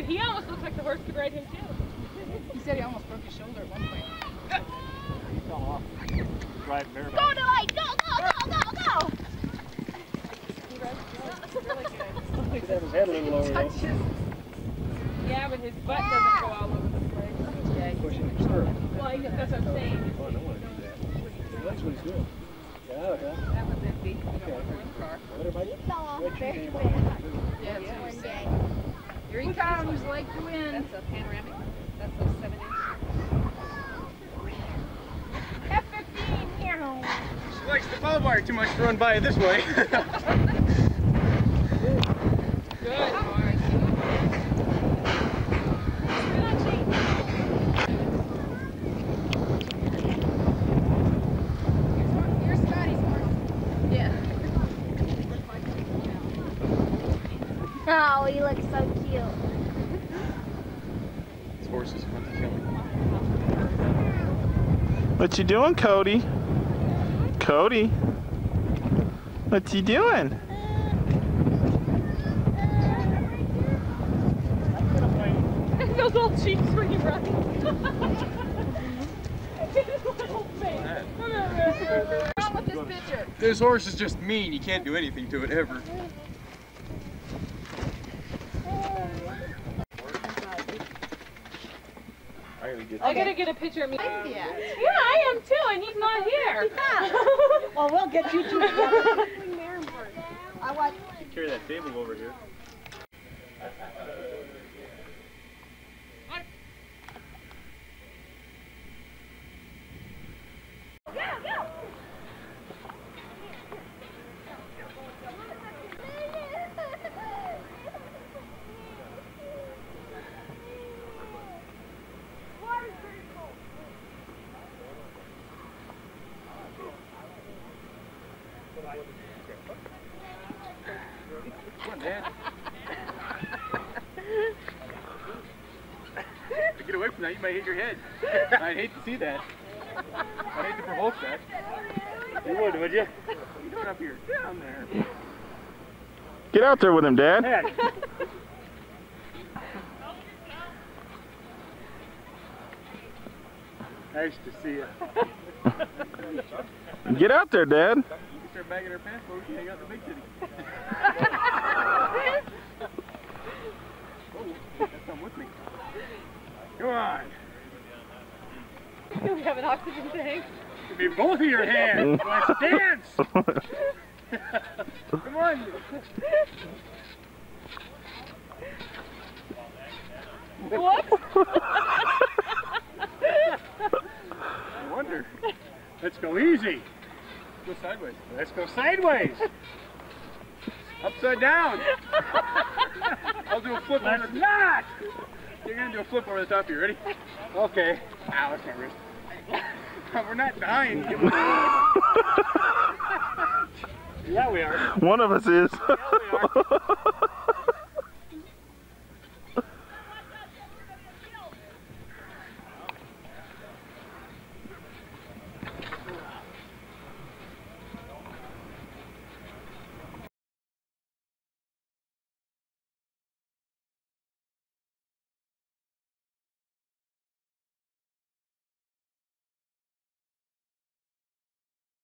he almost looks like the horse could ride him too. He said he almost broke his shoulder at one point. He fell off. Right there. Go to light! Go, go, go, go, go! He rides really good. He could have his head a little lower though. Yeah, but his butt doesn't go all over the place. Yeah, Pushing him through. Well, that's what I'm saying. Oh, I don't want to do that. That's what he's doing. Yeah, okay. that was empty. We got one more in the car. Let everybody You fell off let you very name quick. on it. Yeah, that's what One he day. said. Here he comes, like the wind. That's a panoramic. That's a 7-inch. F-15, meow. She likes the barbed wire too much to run by it this way. Good. Here's Scotty's horse. Yeah. Oh, he looks so cute. This horse is fun to kill. What you doing, Cody? Cody? What's he doing? Those old cheeks when you run. His little face. What's wrong with this picture? This horse is just mean. You can't do anything to it ever. I gotta get a picture of me. Yeah. Yeah, I am too, and he's not here. Well, we'll get you two together. I want. Carry that table over here. Come on, Dad. Get away from that. You might hit your head. I'd hate to see that. I'd hate to provoke that. You would you? What are you doing up here? Down there. Get out there with him, Dad. Dad. Nice to see you. Get out there, Dad. You can start bagging her pants before we can hang out in the big city. Oh, come with me. Come on. We have an oxygen tank. Give me both of your hands. Let's dance. Come on. What? I wonder. Let's go easy. Go sideways. Let's go sideways. Upside down. I'll do a flip over Let's the not. You're gonna do a flip over the top here. Ready? Okay. Ow, that's my wrist. We're not dying. Yeah, we are. One of us is. Yeah, we are.